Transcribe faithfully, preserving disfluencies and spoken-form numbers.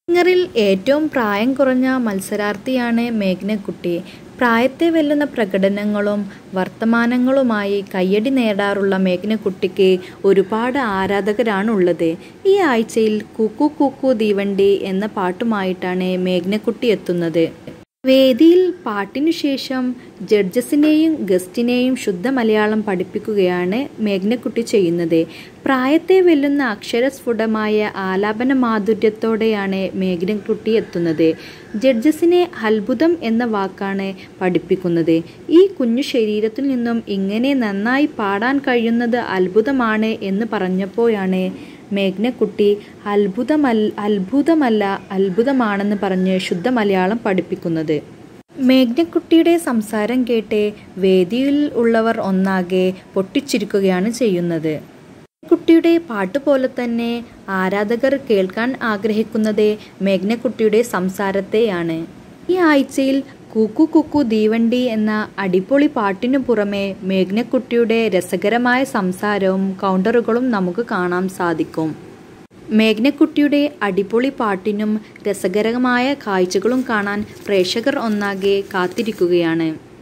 സിംഗറിൽ ഏറ്റവും പ്രായം കുറഞ്ഞ മത്സരാർത്ഥിയാണ് മേഘ്നക്കുട്ടി. പ്രായത്തെ വെല്ലുന്ന പ്രകടനങ്ങളും വർത്തമാനങ്ങളുമായി കയ്യടി നേടാറുള്ള മേഘ്നക്കുട്ടിക്ക് ഒരുപാട് ആരാധകരാണുള്ളത്. ഈ ആഴ്ചയിൽ കുക്കു കുക്കു തീവണ്ടി എന്ന പാട്ടുമായിട്ടാണ് മേഘ്നക്കുട്ടി എത്തുന്നത്. വേദിയിൽ പാട്ടിനു ശേഷം ജഡ്ജസിനെയും ഗസ്റ്റിനെയും ശുദ്ധ മലയാളം പഠിപ്പിക്കുകയാണ് മേഘ്നക്കുട്ടി ചെയ്യുന്നത്. പ്രായത്തെ വെല്ലുന്ന അക്ഷരസ്ഫുടമായ ആലാപന മാധുര്യത്തോടെയാണ് മേഘ്നക്കുട്ടി എത്തുന്നത്. ജഡ്ജസിനെ അത്ഭുതം എന്ന വാക്കാണ് പഠിപ്പിക്കുന്നത്. ഈ കുഞ്ഞു ശരീരത്തിൽ നിന്നും ഇങ്ങനെ നന്നായി പാടാൻ കഴിയുന്നത് അത്ഭുതമാണ് എന്ന് പറഞ്ഞപ്പോഴാണ് മേഘ്നക്കുട്ടി അത്ഭുതമല്ല അത്ഭുതമല്ല അത്ഭുതമാണെന്ന് പറഞ്ഞ് ശുദ്ധ മലയാളം പഠിപ്പിക്കുന്നത്. മേഘ്നക്കുട്ടിയുടെ സംസാരം കേട്ട് വേദിയിൽ ഉള്ളവർ ഒന്നാകെ പൊട്ടിച്ചിരിക്കുകയാണ് ചെയ്യുന്നത്. കുട്ടിയുടെ പാട്ടുപോലെ തന്നെ ആരാധകർ കേൾക്കാൻ ആഗ്രഹിക്കുന്നത് മേഘ്നക്കുട്ടിയുടെ സംസാരത്തെയാണ്. ഈ ആഴ്ചയിൽ കുക്കു കുക്കു തീവണ്ടി എന്ന അടിപൊളി പാട്ടിനു പുറമെ മേഘ്നക്കുട്ടിയുടെ രസകരമായ സംസാരവും കൗണ്ടറുകളും നമുക്ക് കാണാൻ സാധിക്കും. മേഘ്നക്കുട്ടിയുടെ അടിപൊളി പാട്ടിനും രസകരമായ കാഴ്ചകളും കാണാൻ പ്രേക്ഷകർ ഒന്നാകെ കാത്തിരിക്കുകയാണ്.